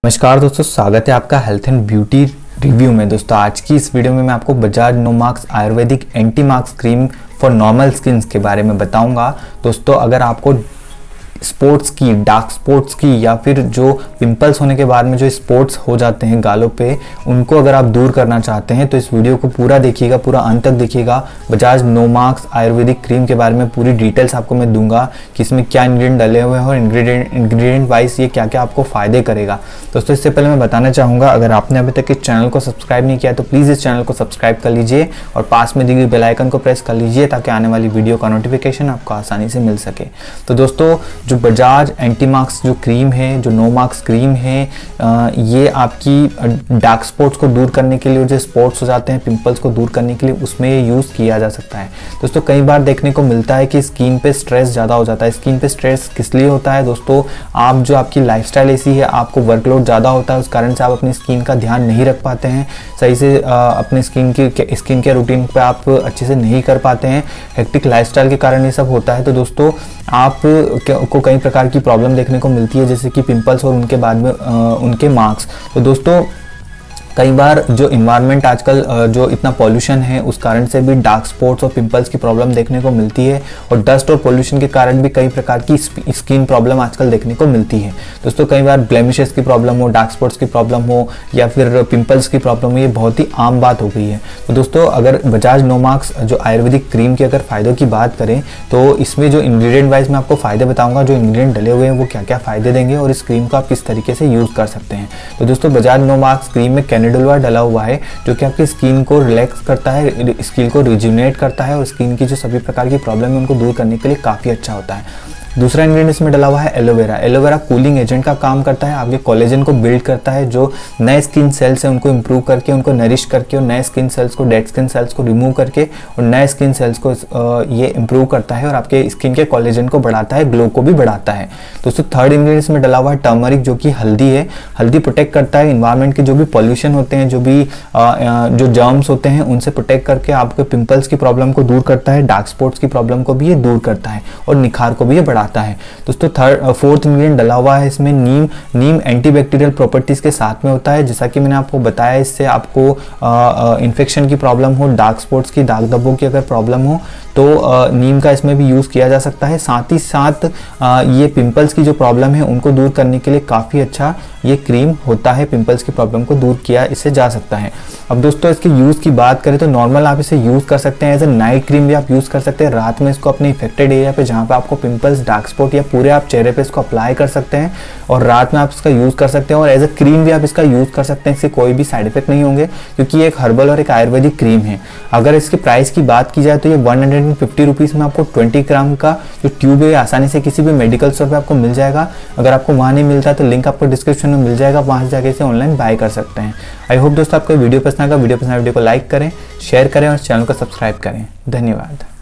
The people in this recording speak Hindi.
नमस्कार दोस्तों, स्वागत है आपका हेल्थ एंड ब्यूटी रिव्यू में। दोस्तों आज की इस वीडियो में मैं आपको Bajaj Nomarks Ayurvedic anti marks cream for normal skin के बारे में बताऊंगा। दोस्तों अगर आपको स्पॉट्स की, डार्क स्पॉट्स की या फिर जो पिंपल्स होने के बाद में जो स्पॉट्स हो जाते हैं गालों पे, उनको अगर आप दूर करना चाहते हैं तो इस वीडियो को पूरा देखिएगा, पूरा अंत तक देखिएगा। बजाज नोमाक्स आयुर्वेदिक क्रीम के बारे में पूरी डिटेल्स आपको मैं दूंगा कि इसमें क्या इंग्रेडिएंट डले हुए हैं और इंग्रेडिएंट वाइज ये क्या क्या आपको फायदे करेगा। दोस्तों इससे पहले मैं बताना चाहूँगा, अगर आपने अभी तक इस चैनल को सब्सक्राइब नहीं किया तो प्लीज़ इस चैनल को सब्सक्राइब कर लीजिए और पास में दी गई बेल आइकन को प्रेस कर लीजिए ताकि आने वाली वीडियो का नोटिफिकेशन आपको आसानी से मिल सके। तो दोस्तों जो बजाज एंटी मार्क्स जो क्रीम है, जो नो मार्क्स क्रीम है, ये आपकी डार्क स्पॉट्स को दूर करने के लिए, जो स्पॉट्स हो जाते हैं पिंपल्स को दूर करने के लिए, उसमें ये यूज़ किया जा सकता है। दोस्तों कई बार देखने को मिलता है कि स्किन पे स्ट्रेस ज़्यादा हो जाता है। स्किन पे स्ट्रेस किस लिए होता है दोस्तों? आप जो आपकी लाइफस्टाइल ऐसी है, आपको वर्कलोड ज़्यादा होता है, उस कारण से आप अपनी स्किन का ध्यान नहीं रख पाते हैं सही से, अपने स्किन के रूटीन पे आप अच्छे से नहीं कर पाते हैं। हेक्टिक लाइफस्टाइल के कारण ये सब होता है। तो दोस्तों आप को कई प्रकार की प्रॉब्लम देखने को मिलती है, जैसे कि पिंपल्स और उनके बाद में उनके मार्क्स। तो दोस्तों कई बार जो इन्वायरमेंट आजकल जो इतना पॉल्यूशन है, उस कारण से भी डार्क स्पॉट्स और पिंपल्स की प्रॉब्लम देखने को मिलती है, और डस्ट और पॉल्यूशन के कारण भी कई प्रकार की स्किन प्रॉब्लम आजकल देखने को मिलती है। दोस्तों कई बार ब्लेमिशेस की प्रॉब्लम हो, डार्क स्पॉट्स की प्रॉब्लम हो या फिर पिंपल्स की प्रॉब्लम हो, ये बहुत ही आम बात हो गई है। तो दोस्तों अगर बजाज नोमाक्स जो आयुर्वेदिक क्रीम की अगर फ़ायदों की बात करें तो इसमें जो इंग्रेडिएंट वाइज मैं आपको फ़ायदे बताऊँगा, जो इंग्रेडिएंट डले हुए हैं वो क्या क्या फ़ायदे देंगे और इस क्रीम को आप किस तरीके से यूज़ कर सकते हैं। तो दोस्तों बजाज नोमाक्स क्रीम में कैनेडोलवा डला हुआ है, जो कि आपकी स्किन को रिलैक्स करता है, स्किन को रिजुनेट करता है और स्किन की जो सभी प्रकार की प्रॉब्लम है उनको दूर करने के लिए काफ़ी अच्छा होता है। दूसरा इंग्रेडिएंट इसमें डला हुआ है एलोवेरा। एलोवेरा कूलिंग एजेंट का काम करता है, आपके कोलेजन को बिल्ड करता है, जो नए स्किन सेल्स हैं उनको इंप्रूव करके, उनको नरिश करके और नए स्किन सेल्स को, डेड स्किन सेल्स को रिमूव करके और नए स्किन सेल्स को ये इंप्रूव करता है और आपके स्किन के कोलेजन को बढ़ाता है, ग्लो को भी बढ़ाता है। दोस्तों थर्ड इंग्रेडिएंट इसमें डला हुआ है टर्मरिक, जो कि हल्दी है। हल्दी प्रोटेक्ट करता है इन्वायरमेंट के जो भी पॉल्यूशन होते हैं, जो भी जो जर्म्स होते हैं, उनसे प्रोटेक्ट करके आपके पिंपल्स की प्रॉब्लम को दूर करता है, डार्क स्पॉट्स की प्रॉब्लम को भी ये दूर करता है और निखार को भी ये बढ़ाता है। दोस्तों फोर्थ इंग्रेडिएंट डला हुआ है इसमें नीम। नीम एंटीबैक्टीरियल प्रॉपर्टीज के साथ में होता है, जैसा कि मैंने आपको बताया, इससे आपको इन्फेक्शन की प्रॉब्लम हो, डार्क स्पॉट्स की, दाग धब्बों की अगर प्रॉब्लम हो तो नीम का इसमें भी यूज़ किया जा सकता है। साथ ही साथ ये पिंपल्स की जो प्रॉब्लम है उनको दूर करने के लिए काफ़ी अच्छा ये क्रीम होता है, पिंपल्स की प्रॉब्लम को दूर किया इससे जा सकता है। अब दोस्तों इसके यूज़ की बात करें तो नॉर्मल आप इसे यूज़ कर सकते हैं, एज ए नाइट क्रीम भी आप यूज़ कर सकते हैं। रात में इसको अपने इफेक्टेड एरिया पे, जहाँ पे आपको पिंपल्स, डार्क स्पॉट या पूरे आप चेहरे पे इसको अप्लाई कर सकते हैं और रात में आप इसका यूज़ कर सकते हैं, और एज ए क्रीम भी आप इसका यूज़ कर सकते हैं। इससे कोई भी साइड इफेक्ट नहीं होंगे, क्योंकि ये एक हर्बल और एक आयुर्वेदिक क्रीम है। अगर इसके प्राइस की बात की जाए तो ये 150 रुपीज़ में आपको 20 ग्राम का जो ट्यूब है आसानी से किसी भी मेडिकल स्टोर पे आपको मिल जाएगा। अगर आपको वहाँ नहीं मिलता तो लिंक आपको डिस्क्रिप्शन में मिल जाएगा, वहाँ से जाके इसे ऑनलाइन बाय कर सकते हैं। आई होप दोस्तों आपको वीडियो पसंद आएगा। वीडियो पसंद आए वीडियो को लाइक करें, शेयर करें और चैनल को सब्सक्राइब करें। धन्यवाद।